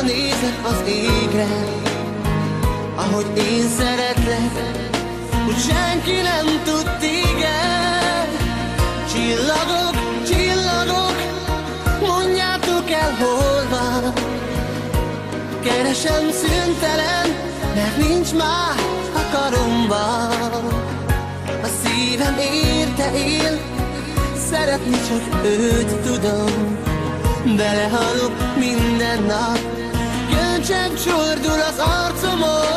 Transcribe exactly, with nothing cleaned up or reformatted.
nézek az égre, ahogy én szeretlek, hogy senki nem tud téged. Csillagok, csillagok, mondjátok el, hol van. Keresem szüntelen, mert nincs már a karomban. A szívem érte él, szeretni csak őt tudom. Belehalok minden nap, gyöngycsem csordul az arcomon.